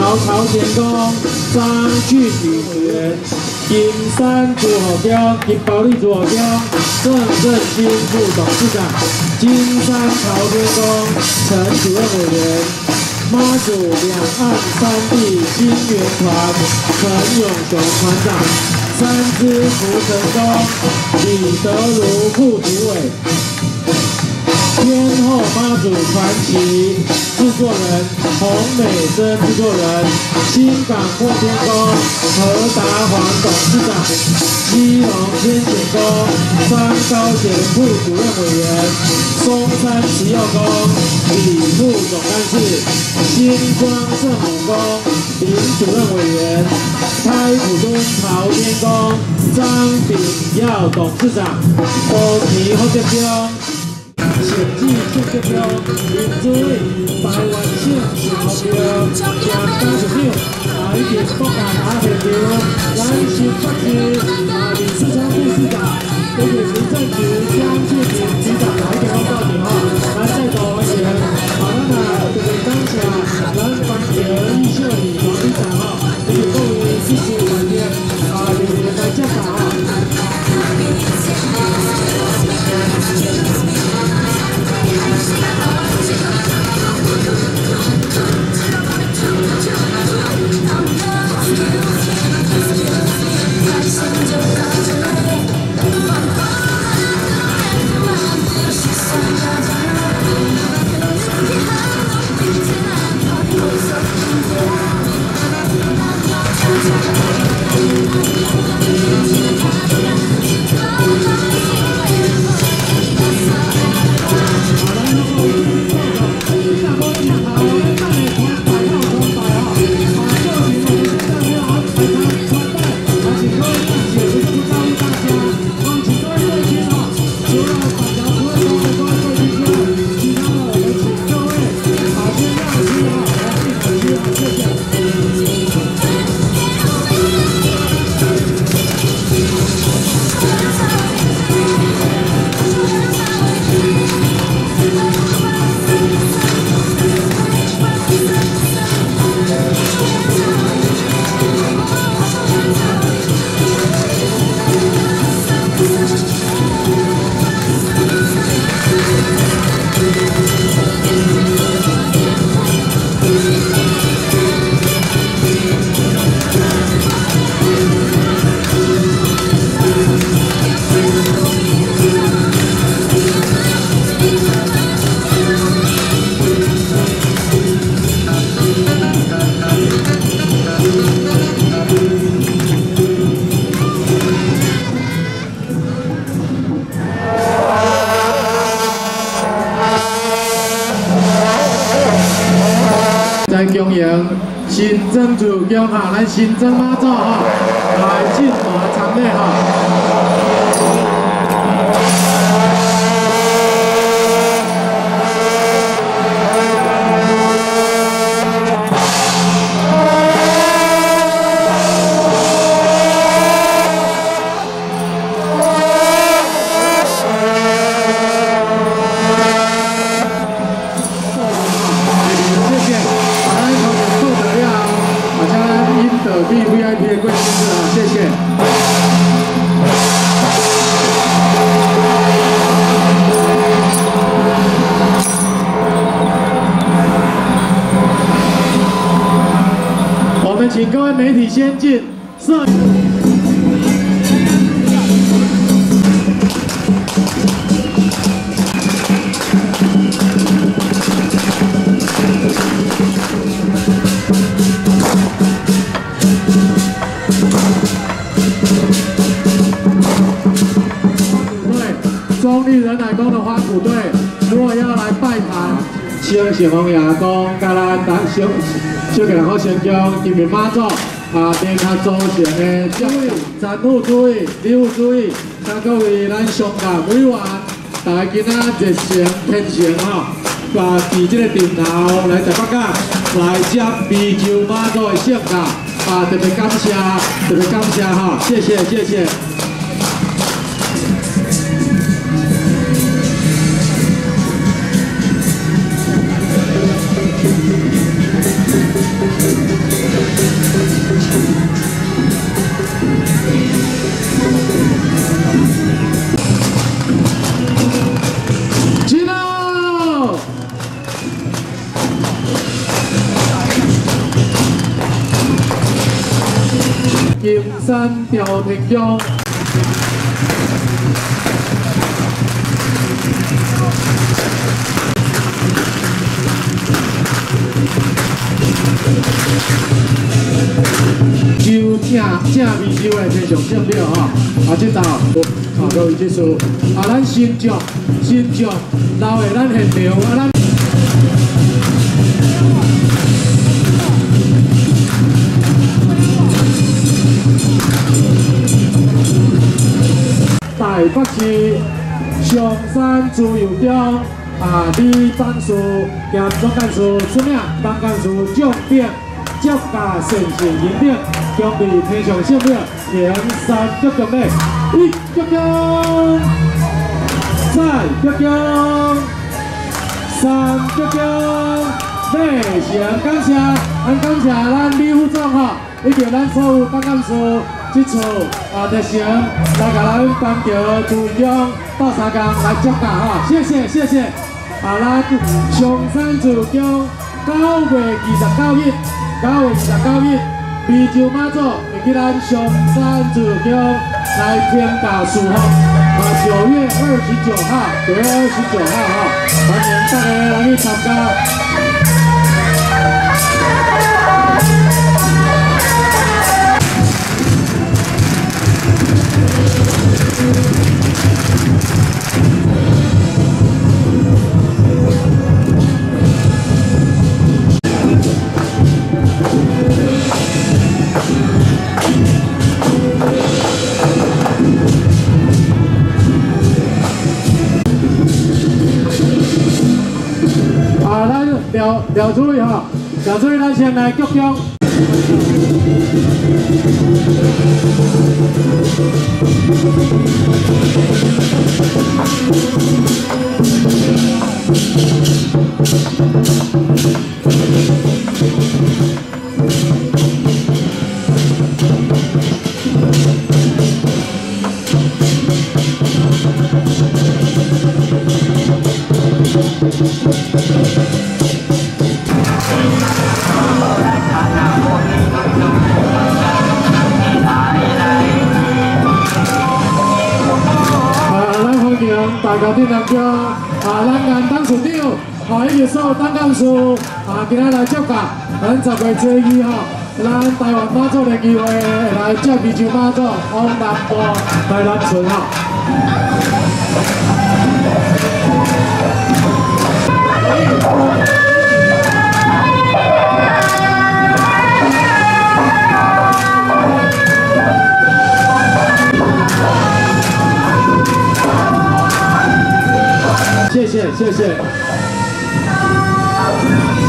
朝天宫张俊宇委员，金山主火宫金宝利主火宫郑振兴副董事长，金山朝天宫陈主任委员，妈祖两岸三地金援团陈永雄团长，三支福成宫李德如副主委。 天后妈祖传奇制作人洪美珍制作人，新港破天宫何达煌董事长，基隆天显宫张高贤副主任委员，松山慈幼宫李副总干事，新庄圣母宫林主任委员，开普敦朝天宫张炳耀董事长，高旗福德宫。 选举选举票，民主委台湾省选票，正当时票，已经国家拿现场，咱新北市李世昌副市长，这个行政局江志平局长来给我报名咱再度欢迎，咱就是当下咱帮着李秀丽董事长这个各位支持团队就是来接打在供应新增主宫咱新增妈祖来进华参礼VIP 的贵宾室谢谢。我们请各位媒体先进摄影。 中立仁爱宫的花鼓队，如果要来拜坛，请小王爷公，甲咱小给人好先将金面妈祖殿下组成的注意，财务注意，礼务注意，请各位咱上届委员，大家今仔热情天诚伫这个顶头来台北港来接美求妈祖的圣驾，特别感谢，谢谢谢谢。 金山朝天宫。 就正味酒的天上圣料吼，这道各位技术，咱新竹老的咱现场咱。 台北市上山自由中李办事兼总干事出名，总干事重点接驾善行认定，奖励天上圣料前3级奖励，1级奖，再级奖，3级奖，非常感谢，感谢咱李副总吼，以及咱所有总干事。 这次特成来甲咱板桥自由到三江来接驾哈，谢谢。咱上山自由宫9月29日，湄洲妈祖会去咱上山自由宫来天驾祝福。9月29号哈，欢迎大家来去参加。 廖主任哈，廖主任咱先来鞠躬。大家顶当中，咱岩东市长，以及所有总干事，今仔来接驾，咱10月12号，咱台湾妈祖的机会来接湄洲妈祖往南部来南村哈。谢谢。